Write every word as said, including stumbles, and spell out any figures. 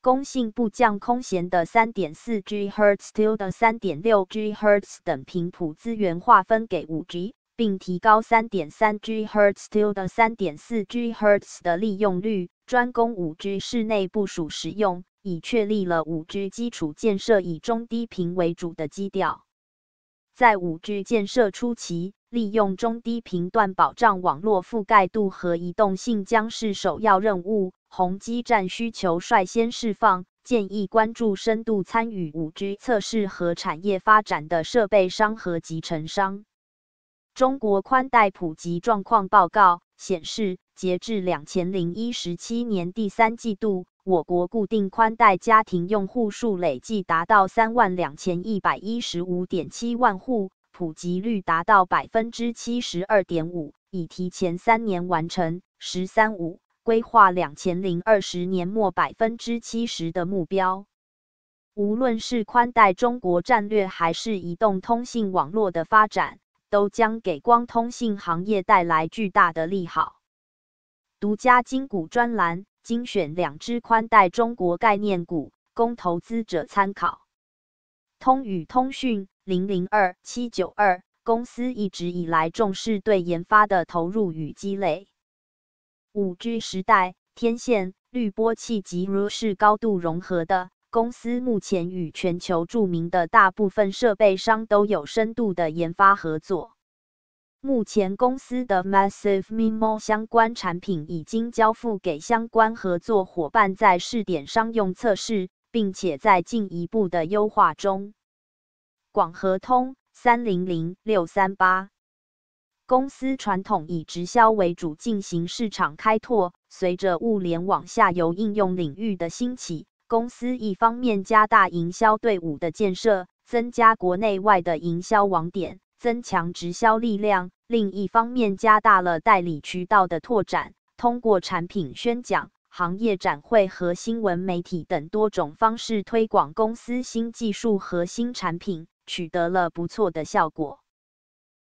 供信部将空闲的 三点四吉赫兹 的 三点六吉赫兹 等频谱资源划分给 五 G， 并提高 三点三吉赫兹 的 三点四吉赫兹 的利用率，专供 五 G 室内部署使用，以确立了 五 G 基础建设以中低频为主的基调。在 五 G 建设初期，利用中低频段保障网络覆盖度和移动性将是首要任务。宏基站需求率先释放，建议关注深度参与 五 G 测试和产业发展的设备商和集成商。中国宽带普及状况报告显示，截至二零一七年第三季度，我国固定宽带家庭用户数累计达到 三万两千一百一十五点七万户，普及率达到 百分之七十二点五， 已提前三年完成“十三五”。规划二零二零年末 百分之七十 的目标。无论是宽带中国战略还是移动通信网络的发展，都将给光通信行业带来巨大的利好。独家精股专栏精选两只宽带中国概念股，供投资者参考。通宇通讯零零二七九二公司一直以来重视对研发的投入与积累。五 G 时代，天线、滤波器及如是高度融合的公司，目前与全球著名的大部分设备商都有深度的研发合作。目前公司的 Massive M I M O 相关产品已经交付给相关合作伙伴在试点商用测试，并且在进一步的优化中。广和通三零零六三八公司传统以直销为主进行市场开拓，随着物联网下游应用领域的兴起，公司一方面加大营销队伍的建设，增加国内外的营销网点，增强直销力量；另一方面加大了代理渠道的拓展，通过产品宣讲、行业展会和新闻媒体等多种方式推广公司新技术和新产品，取得了不错的效果。